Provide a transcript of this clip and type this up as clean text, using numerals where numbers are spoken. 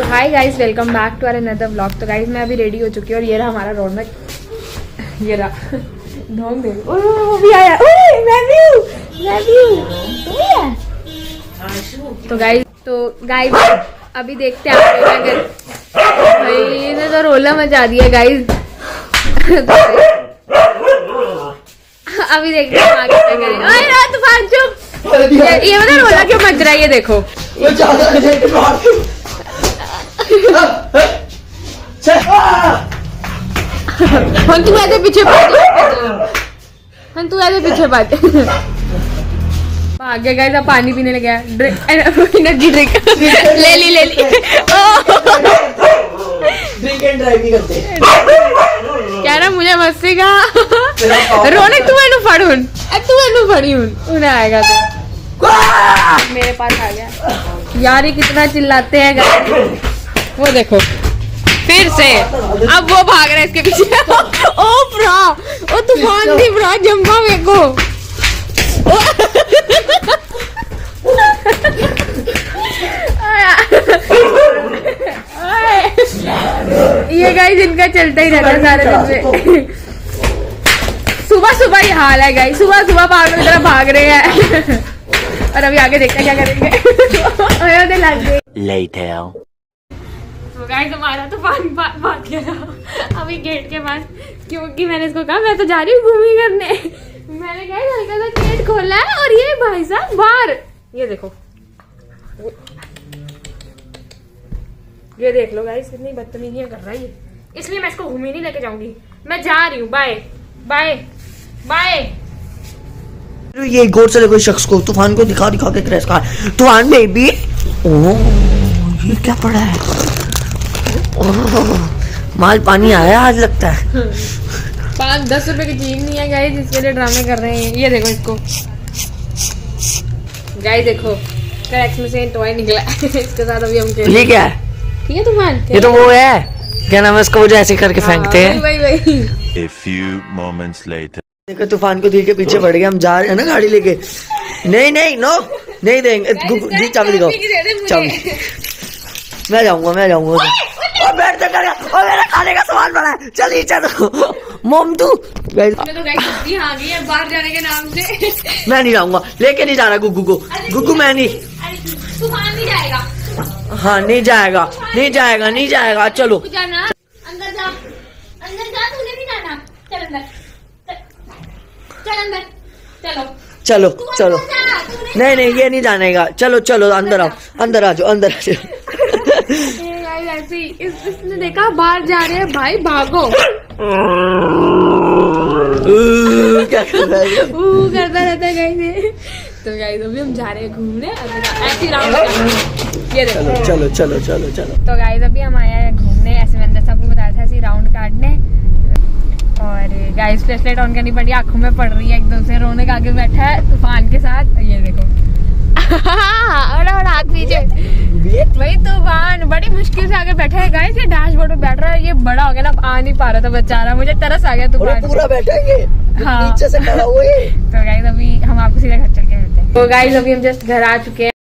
Hi guys, welcome back to our another vlog. तो guys मैं अभी रेडी हो चुकी हूँ और ये रहा हमारा रौनक, ये रहा ढोंग दे। वो भी आया, मैं भी हूँ, तो गाइस अभी देखते हैं आप अगर भाई ने तो रोला मचा दिया गाइस। अभी देखते हैं आगे क्या करेंगे। अरे तूफान चुप, ये बता रोला क्यों मच रहा है, ये देखो। हम तू ऐसे पीछे बात आगे गए था, पानी पीने लगे, एनर्जी ड्रिंक ले ली ड्रिंक एंड ड्राइव भी करते हैं। क्या ना मुझे मस्ती का रोने तू एनु फड़ी उन्हें आएगा तो मेरे पास आ गया यार। ये कितना चिल्लाते हैं गाइस, वो देखो फिर से अब वो भाग रहा है इसके पीछे। ओ ब्रा, ओ तूफान भी ब्रा जंपा मेरे को। ये गाइस इनका चलता ही रहता है सारे दिन में। सुबह ये हाल है गाइस, सुबह पागलों की तरह भाग रहे हैं। और अभी आगे देखते हैं क्या करेंगे। लग गए गाइस, हमारा तूफान भाग गया अभी गेट के पास, क्योंकि मैंने इसको कहा मैं तो जा रही हूँ घूमी करने। मैंने कहा हल्का सा गेट खोला है और ये भाई साहब बाहर, ये देखो, ये देख लो गाइस कितनी बदतमीजियां कर रहा है ये। इसलिए मैं इसको घूमी नहीं लेके जाऊंगी, मैं जा रही हूँ। Bye bye bye. ये गौर से कोई शख्स को तूफान को दिखा के क्रैश का तूफान बेबी। ओह ये क्या पड़ा है, माल पानी आया आज लगता है। 5-10 रुपए की चीज नहीं है गाइस, इसके लिए ड्रामे कर रहे हैं। ये देखो इसको गाइस, देखो क्रैक्स में से टॉय निकला इसके साथ अभी हम खेल। ये क्या है? ठीक है तूफान, ये तो वो है, क्या नाम है उसका, वो जो ऐसे करके फेंकते हैं। वही। A few moments later. देखो तूफान को धीरे के पीछे पड़ गया, हम जा रहे हैं ना गाड़ी लेके। नहीं नो नहीं देंगे, चाबी दिखाओ चाबी। मैं जाऊंगा और बैठ जा कर, और मेरा खाने का सामान पड़ा है, चलिए चलो मोम तू। मैं तो गाइस आ गई है बाहर जाने के नाम से। मैं नहीं जाऊंगा, लेके नहीं जा रहा गुग्गू को। गुग्गू मैं नहीं, तूफान नहीं जाएगा। हाँ नहीं जाएगा चलो जाना अंदर जा, तूने नहीं जाना। चल अंदर चलो नहीं ये नहीं जानेगा। चलो अंदर आ जाओ। ऐसे इसने देखा बाहर जा रहे हैं भाई, भागो। क्या कर रहा है, करता रहता है गाइस। तो गाइस अभी हम जा रहे हैं घूमने, ऐसी राउंड। ये देखो चलो। तो गाइस अभी हम आए हैं घूमने, ऐसे मैंने सबको बताया था, ऐसी राउंड काटने। और गाइस फ्लैशलाइट ऑन करनी पड़ी, आंखों में पड़ रही है एकदम से। रोने का आगे बैठा है तूफान के साथ, ये देखो। और हाथ पीछे भाई, तूफान बड़ी मुश्किल से आगे बैठा है गाइस। ये डैशबोर्ड पे बैठ रहा है, ये बड़ा हो गया ना, आ नहीं पा रहा था बेचारा। मुझे तरस आ गया तूफान पूरा बैठा है ये, हाँ। नीचे से खड़ा हुआ है। तो गाइस अभी हम आपको सीधा घर चल के मिलते हैं। तो गाइस अभी हम जस्ट घर आ चुके हैं।